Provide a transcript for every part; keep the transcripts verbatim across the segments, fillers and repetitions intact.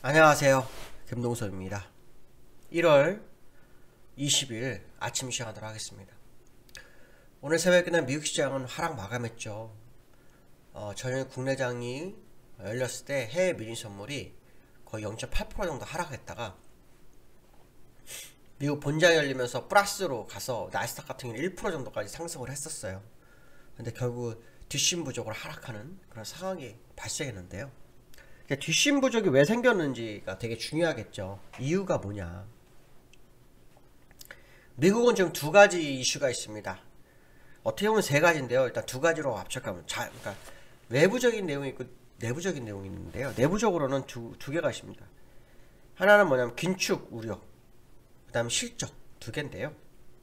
안녕하세요. 김동섭입니다. 일월 이십일 아침 시작하도록 하겠습니다. 오늘 새벽에는 미국 시장은 하락 마감했죠. 어, 저녁 국내장이 열렸을 때 해외 밀린 선물이 거의 영 점 팔 퍼센트 정도 하락했다가 미국 본장이 열리면서 플러스로 가서 나스닥 같은 경우는 일 퍼센트 정도까지 상승을 했었어요. 근데 결국 뒷심 부족으로 하락하는 그런 상황이 발생했는데요. 뒷심 부족이 왜 생겼는지가 되게 중요하겠죠. 이유가 뭐냐. 미국은 지금 두 가지 이슈가 있습니다. 어떻게 보면 세 가지인데요. 일단 두 가지로 압축하면 자, 그러니까 외부적인 내용이 있고 내부적인 내용이 있는데요. 내부적으로는 두, 두 개가 있습니다. 하나는 뭐냐면 긴축 우려, 그 다음 실적 두 개인데요.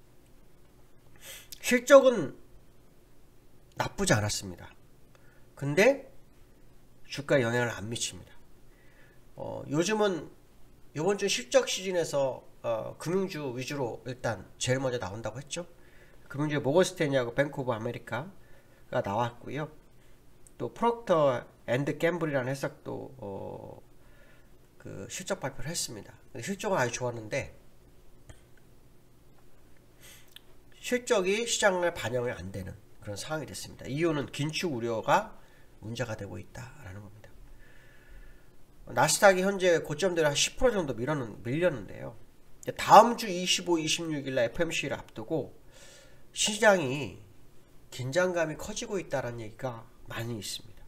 실적은 나쁘지 않았습니다. 근데 주가에 영향을 안 미칩니다. 어, 요즘은 이번 주 실적 시즌에서 어, 금융주 위주로 일단 제일 먼저 나온다고 했죠. 금융주에 모건스탠리하고 뱅크 오브 아메리카가 나왔고요. 또 프록터 앤드 갬블이라는 회사도 어, 그 실적 발표를 했습니다. 실적은 아주 좋았는데 실적이 시장을 반영이 안 되는 그런 상황이 됐습니다. 이유는 긴축 우려가 문제가 되고 있다라는 겁니다. 나스닥이 현재 고점대로 한 십 퍼센트 정도 밀었는, 밀렸는데요. 다음 주 이십오, 이십육일날 에프오엠씨를 앞두고 시장이 긴장감이 커지고 있다는 얘기가 많이 있습니다.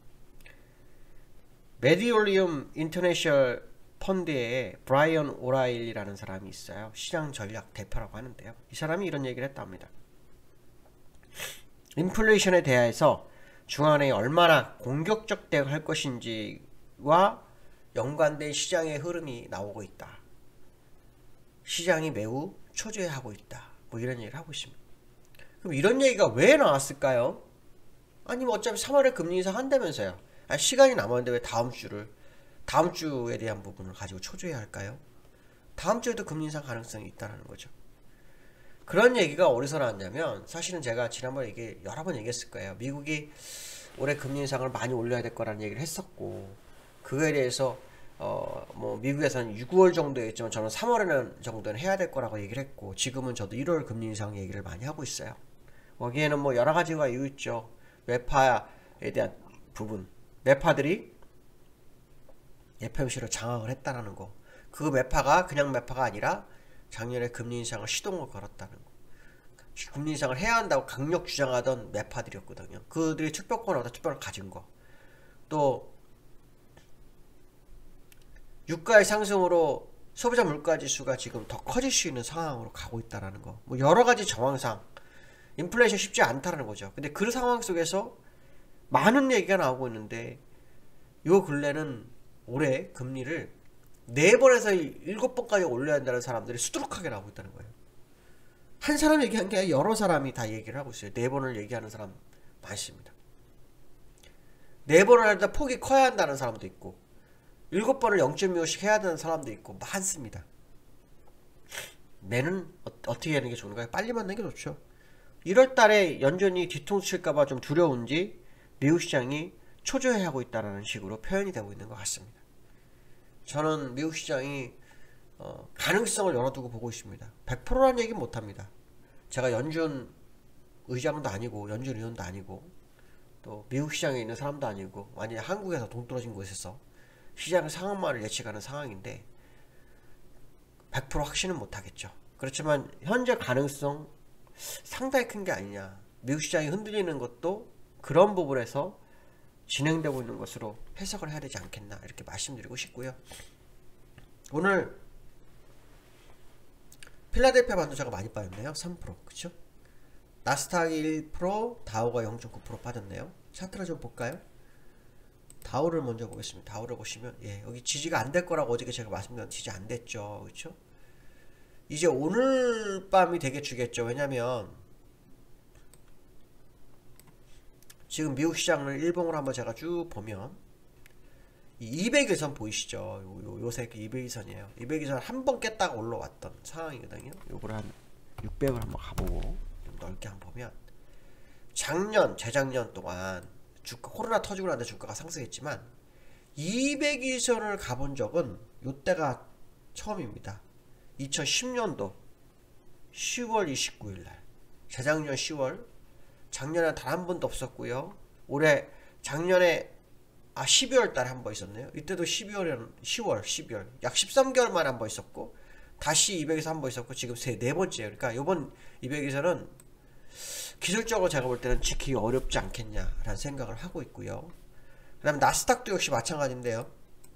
메디올리움 인터내셔널 펀드의 브라이언 오라일리라는 사람이 있어요. 시장 전략 대표라고 하는데요. 이 사람이 이런 얘기를 했답니다. 인플레이션에 대해서 중앙은행이 얼마나 공격적 대응할 것인지와 연관된 시장의 흐름이 나오고 있다. 시장이 매우 초조해하고 있다. 뭐 이런 얘기를 하고 있습니다. 그럼 이런 얘기가 왜 나왔을까요? 아니 뭐 어차피 삼월에 금리 인상 한다면서요. 아니, 시간이 남았는데 왜 다음 주를 다음 주에 대한 부분을 가지고 초조해 할까요? 다음 주에도 금리 인상 가능성이 있다는 거죠. 그런 얘기가 어디서 나왔냐면 사실은 제가 지난번에 이게 여러 번 얘기했을 거예요. 미국이 올해 금리 인상을 많이 올려야 될 거라는 얘기를 했었고 그거에 대해서 어 뭐 미국에서는 유월 정도였지만 저는 삼월에는 정도는 해야 될 거라고 얘기를 했고 지금은 저도 일월 금리 인상 얘기를 많이 하고 있어요. 거기에는 뭐 여러 가지가 이유 있죠. 매파에 대한 부분, 매파들이 에프오엠씨로 장악을 했다라는 거. 그 매파가 그냥 매파가 아니라 작년에 금리 인상을 시동을 걸었다는 거. 금리 인상을 해야 한다고 강력 주장하던 매파들이었거든요. 그들이 투표권을 얻어 투표를 가진 거. 또 유가의 상승으로 소비자 물가 지수가 지금 더 커질 수 있는 상황으로 가고 있다는 거. 뭐 여러 가지 정황상 인플레이션 쉽지 않다는 거죠. 근데 그 상황 속에서 많은 얘기가 나오고 있는데 요 근래는 올해 금리를 네 번에서 일곱 번까지 올려야 한다는 사람들이 수두룩하게 나오고 있다는 거예요. 한 사람 얘기한 게 아니라 여러 사람이 다 얘기를 하고 있어요. 네 번을 얘기하는 사람 많습니다. 네 번을 하다 폭이 커야 한다는 사람도 있고 일곱 번을 영 점 이오씩 해야 되는 사람도 있고 많습니다. 내는 어, 어떻게 하는 게 좋은가요? 빨리 만나는 게 좋죠. 일월 달에 연준이 뒤통수 칠까봐 좀 두려운지 미국 시장이 초조해하고 있다는 식으로 표현이 되고 있는 것 같습니다. 저는 미국 시장이 어, 가능성을 열어두고 보고 있습니다. 백 퍼센트라는 얘기는 못합니다. 제가 연준 의장도 아니고 연준 의원도 아니고 또 미국 시장에 있는 사람도 아니고 만약에 한국에서 동떨어진 곳에서 시장 상황만을 예측하는 상황인데 백 퍼센트 확신은 못하겠죠. 그렇지만 현재 가능성 상당히 큰 게 아니냐. 미국 시장이 흔들리는 것도 그런 부분에서 진행되고 있는 것으로 해석을 해야 되지 않겠나 이렇게 말씀드리고 싶고요. 오늘 필라델피아 반도체가 많이 빠졌네요. 삼 퍼센트 그쵸? 나스닥이 일 퍼센트 다우가 영 점 구 퍼센트 빠졌네요. 차트를 좀 볼까요? 다우를 먼저 보겠습니다. 다우를 보시면 예 여기 지지가 안 될 거라고 어저께 제가 말씀드렸는데 지지 안 됐죠. 그쵸? 이제 오늘 밤이 되게 주겠죠. 왜냐면 지금 미국 시장을 일봉으로 한번 제가 쭉 보면 이 이백 일선 보이시죠? 요, 요, 요새 그 이백 일선이에요. 이백 일선 한 번 깼다가 올라왔던 상황이거든요. 요거를 한 육백을 한번 가보고 좀 넓게 한번 보면 작년, 재작년 동안 주가 코로나 터지고 나서 주가가 상승했지만 이백 일선을 가본 적은 요때가 처음입니다. 이천십 년도 시월 이십구일날, 재작년 시월, 작년에 단 한 번도 없었고요. 올해 작년에 아 십이월 달에 한 번 있었네요. 이때도 십이월에 시월, 십이월 약 십삼 개월 만에 한 번 있었고, 다시 이백에서 한 번 있었고, 지금 세 네 번째예요. 그러니까 이번 이백에서는 기술적으로 제가 볼 때는 지키기 어렵지 않겠냐라는 생각을 하고 있고요. 그 다음에 나스닥도 역시 마찬가지인데요.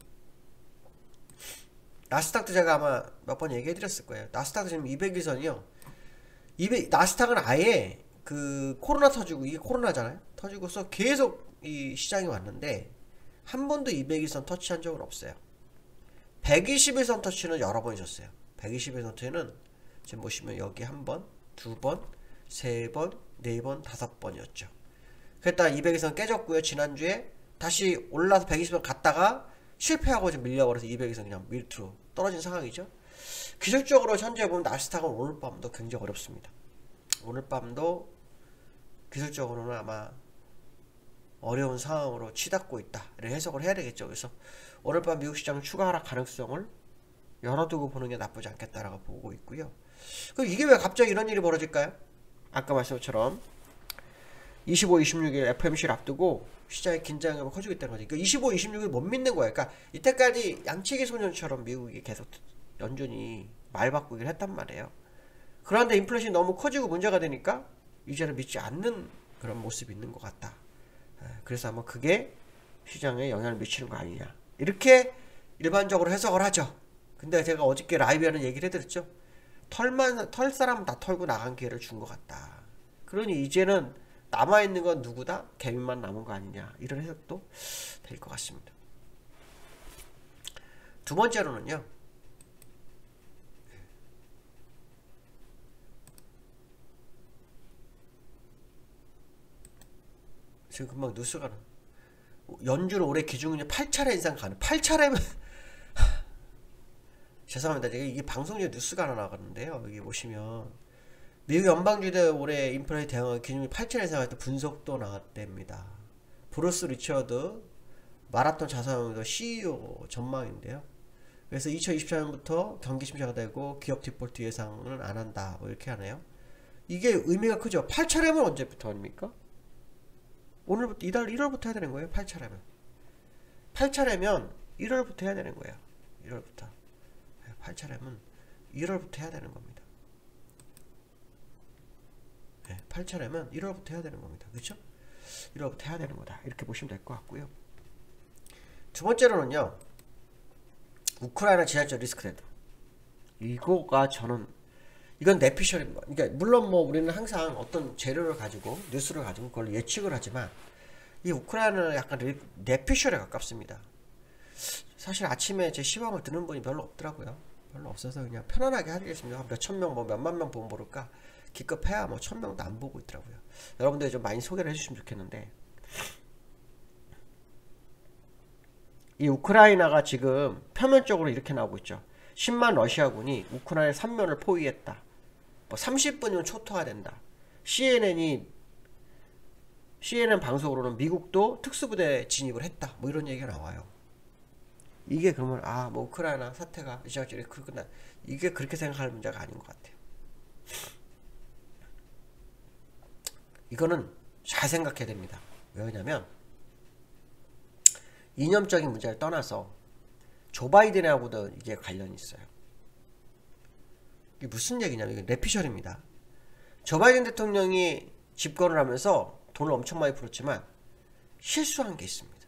나스닥도 제가 아마 몇 번 얘기해 드렸을 거예요. 나스닥도 지금 이백 일선이요. 이백, 나스닥은 아예 그 코로나 터지고, 이게 코로나잖아요. 터지고서 계속 이 시장이 왔는데 한 번도 이백 일선 터치한 적은 없어요. 백이십 일선 터치는 여러 번 있었어요. 백이십 일선 터치는 지금 보시면 여기 한 번, 두 번, 세 번, 네 번, 다섯 번이었죠. 그랬다가 이백 일선 깨졌고요. 지난주에 다시 올라서 백이십 선 갔다가 실패하고 지금 밀려버려서 이백 일선 그냥 밀트로 떨어진 상황이죠. 기술적으로 현재 보면 나스닥은 오늘 밤도 굉장히 어렵습니다. 오늘 밤도 기술적으로는 아마 어려운 상황으로 치닫고 있다, 이렇게 해석을 해야 되겠죠. 그래서 오늘 밤 미국 시장 추가 하락 가능성을 열어두고 보는 게 나쁘지 않겠다라고 보고 있고요. 그럼 이게 왜 갑자기 이런 일이 벌어질까요? 아까 말씀한 것처럼 이십오, 이십육 일 에프오엠씨를 앞두고 시장의 긴장감이 커지고 있다는 거죠. 그러니까 이십오, 이십육 일 못 믿는 거예요. 그러니까 이때까지 양치기 소년처럼 미국이 계속 연준이 말 바꾸기를 했단 말이에요. 그런데 인플레이션이 너무 커지고 문제가 되니까 이제는 믿지 않는 그런 모습이 있는 것 같다. 그래서 아마 그게 시장에 영향을 미치는 거 아니냐, 이렇게 일반적으로 해석을 하죠. 근데 제가 어저께 라이브에는 얘기를 해드렸죠. 털만, 털 사람은 다 털고 나간 기회를 준 것 같다. 그러니 이제는 남아있는 건 누구다? 개미만 남은 거 아니냐, 이런 해석도 될 것 같습니다. 두 번째로는요, 지금 금방 뉴스가 나. 연준 올해 기준금리 팔 차례 인상 가능. 팔 차례면 죄송합니다. 이게 방송국에 뉴스가 하나 나갔는데요. 여기 보시면 미국 연방주대 올해 인플레 대응 기준금리 팔 차례 인상할 때 분석도 나왔답니다. 브루스 리처드 마라톤 자산운용 씨이오 전망인데요. 그래서 이천이십사 년부터 경기 침체가 되고 기업 디폴트 예상은 안 한다, 뭐 이렇게 하네요. 이게 의미가 크죠. 팔 차례면 언제부터 합니까? 오늘부터, 이달 일월부터 해야 되는 거예요. 팔 차례면 팔 차례면 일월부터 해야 되는 거예요. 일월부터. 팔 차례면 일월부터 해야 되는 겁니다. 네, 팔 차례면 일월부터 해야 되는 겁니다. 그렇죠? 일월부터 해야 되는 거다, 이렇게 보시면 될 것 같고요. 두 번째로는요, 우크라이나 지하철 리스크대도, 이거가 저는 이건 내피셜입니다. 그러니까 물론 뭐 우리는 항상 어떤 재료를 가지고, 뉴스를 가지고 그걸 예측을 하지만 이 우크라이나는 약간 내피셜에 가깝습니다. 사실 아침에 제 시황을 듣는 분이 별로 없더라고요. 별로 없어서 그냥 편안하게 하겠습니다. 몇천 명, 뭐 몇만 명 보면 모를까, 기껏해야 뭐 천 명도 안 보고 있더라고요. 여러분들이 좀 많이 소개를 해주시면 좋겠는데, 이 우크라이나가 지금 표면적으로 이렇게 나오고 있죠. 십만 러시아군이 우크라이나 삼 면을 포위했다. 뭐 삼십 분이면 초토화 된다. 씨엔엔이 씨엔엔 방송으로는 미국도 특수부대 진입을 했다, 뭐 이런 얘기가 나와요. 이게 그러면 아 뭐 우크라이나 사태가 이제 끝나, 이게 그렇게 생각할 문제가 아닌 것 같아요. 이거는 잘 생각해야 됩니다. 왜냐면 이념적인 문제를 떠나서 조 바이든하고도 이게 관련이 있어요. 이게 무슨 얘기냐면, 이게 내피셜입니다. 조 바이든 대통령이 집권을 하면서 돈을 엄청 많이 풀었지만 실수한 게 있습니다.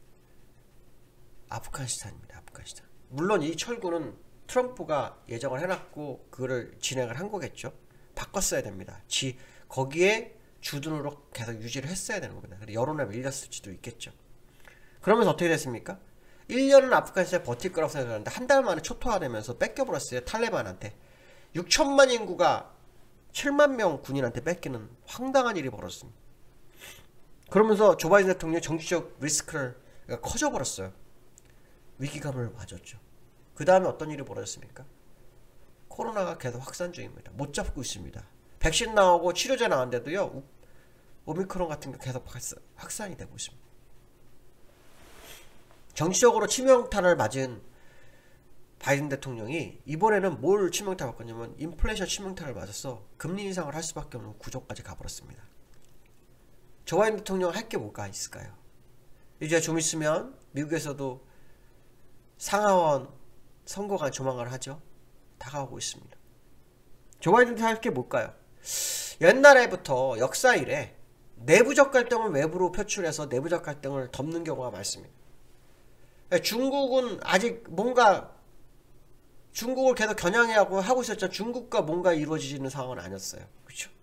아프가니스탄입니다. 아프가니스탄. 물론 이 철구는 트럼프가 예정을 해놨고 그거를 진행을 한 거겠죠. 바꿨어야 됩니다. 지 거기에 주둔으로 계속 유지를 했어야 되는 겁니다. 여론에 밀렸을지도 있겠죠. 그러면서 어떻게 됐습니까? 일 년은 아프가니스탄에 버틸 거라고 생각하는데 한 달 만에 초토화되면서 뺏겨버렸어요. 탈레반한테. 육천만 인구가 칠만 명 군인한테 뺏기는 황당한 일이 벌어졌습니다. 그러면서 조 바이든 대통령의 정치적 리스크를 커져버렸어요. 위기감을 맞았죠. 그 다음에 어떤 일이 벌어졌습니까? 코로나가 계속 확산 중입니다. 못 잡고 있습니다. 백신 나오고 치료제 나왔는데도요, 오미크론 같은 게 계속 확산이 되고 있습니다. 정치적으로 치명타를 맞은 바이든 대통령이 이번에는 뭘 치명타 받았냐면 인플레이션 치명타를 맞았어. 금리 인상을 할 수밖에 없는 구조까지 가버렸습니다. 조 바이든 대통령 할 게 뭐가 있을까요? 이제 좀 있으면 미국에서도 상하원 선거가 조만간 하죠. 다가오고 있습니다. 조 바이든 할 게 뭘까요? 옛날에부터 역사 이래 내부적 갈등을 외부로 표출해서 내부적 갈등을 덮는 경우가 많습니다. 중국은 아직 뭔가 중국을 계속 겨냥하고 하고 있었지만 중국과 뭔가 이루어지는 상황은 아니었어요. 그렇죠?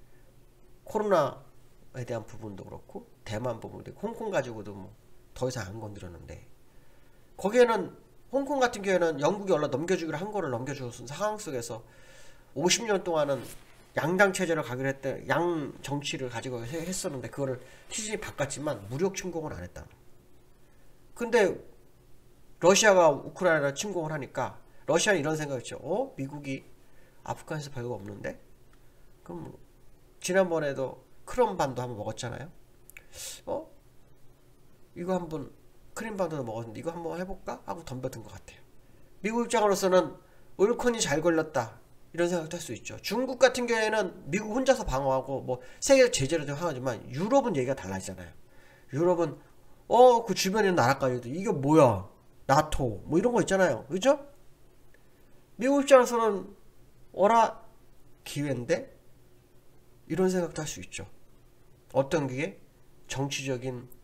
코로나에 대한 부분도 그렇고 대만 부분도 그렇고 홍콩 가지고도 뭐 더 이상 안 건드렸는데 거기에는 홍콩 같은 경우에는 영국이 얼른 넘겨주기로 한 거를 넘겨주는 상황 속에서 오십 년 동안은 양당 체제를 가기로 했대 양 정치를 가지고 했었는데 그거를 시즌이 바꿨지만 무력 침공을 안 했다. 근데 러시아가 우크라이나를 침공을 하니까 러시아는 이런 생각이었죠. 어? 미국이 아프간에서 별거 없는데? 그럼 지난번에도 크림반도 한번 먹었잖아요. 어? 이거 한번 크림반도도 먹었는데 이거 한번 해볼까? 하고 덤벼든 것 같아요. 미국 입장으로서는 올컨이 잘 걸렸다 이런 생각도 할 수 있죠. 중국 같은 경우에는 미국 혼자서 방어하고 뭐 세계 제재를 하지만 유럽은 얘기가 달라지잖아요. 유럽은 어 그 주변에 있는 나라까지도 이게 뭐야 나토 뭐 이런 거 있잖아요. 그죠? 미국 입장에서는 어라 기회인데 이런 생각도 할 수 있죠. 어떤 게 정치적인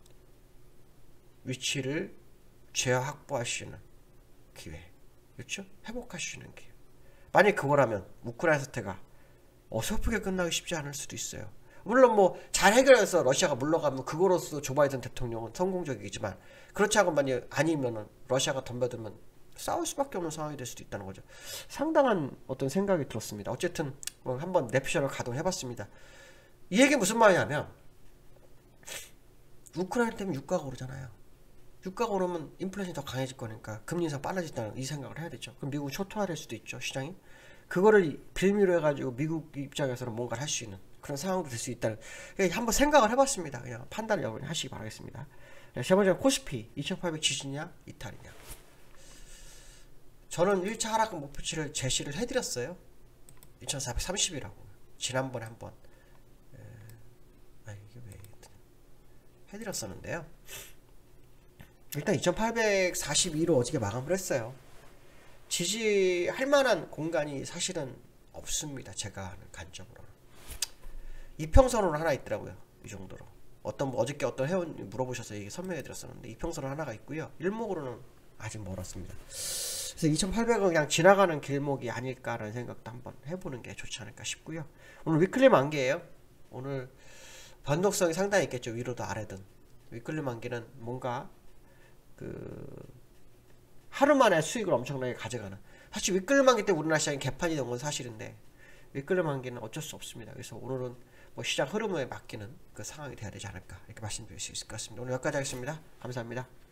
위치를 재확보할 수 있는 기회, 그렇죠? 회복할 수 있는 기회. 만약 그거라면 우크라이나 사태가 어설프게 끝나기 쉽지 않을 수도 있어요. 물론 뭐 잘 해결해서 러시아가 물러가면 그거로서 조 바이든 대통령은 성공적이지만 그렇지 않고 만약 아니면은 러시아가 덤벼들면 싸울 수밖에 없는 상황이 될 수도 있다는 거죠. 상당한 어떤 생각이 들었습니다. 어쨌든 한번 냅션을 가동해봤습니다. 이 얘기 무슨 말이냐면 우크라이나 때문에 유가가 오르잖아요. 유가가 오르면 인플레이션이 더 강해질 거니까 금리 인상 빨라진다는 이 생각을 해야 되죠. 그럼 미국은 초토화될 수도 있죠. 시장이. 그거를 빌미로 해가지고 미국 입장에서는 뭔가를 할 수 있는 그런 상황도 될 수 있다는 한번 생각을 해봤습니다. 그냥 판단을 여러분이 하시기 바라겠습니다. 세 번째는 코스피 이천팔백 지지냐 이탈이냐. 저는 일 차 하락 목표치를 제시를 해드렸어요. 이천사백삼십이라고 지난번에 한번 에... 아 이게 왜 해드렸었는데요. 일단 이천팔백사십이로 어저께 마감을 했어요. 지지할 만한 공간이 사실은 없습니다. 제가 하는 관점으로는. 이평선으로 하나 있더라고요. 이 정도로. 어떤 어저께 어떤 회원이 물어보셔서 이게 설명해 드렸었는데 이평선으로 하나가 있고요. 일목으로는 아직 멀었습니다. 그래서 이천팔백은 그냥 지나가는 길목이 아닐까라는 생각도 한번 해보는 게 좋지 않을까 싶고요. 오늘 위클리 만기예요. 오늘 변동성이 상당히 있겠죠. 위로도 아래든. 위클리 만기는 뭔가 그 하루 만에 수익을 엄청나게 가져가는, 사실 위클리 만기 때 우리나라 시장이 개판이 된 건 사실인데 위클리 만기는 어쩔 수 없습니다. 그래서 오늘은 뭐 시장 흐름에 맡기는 그 상황이 돼야 되지 않을까 이렇게 말씀드릴 수 있을 것 같습니다. 오늘 여기까지 하겠습니다. 감사합니다.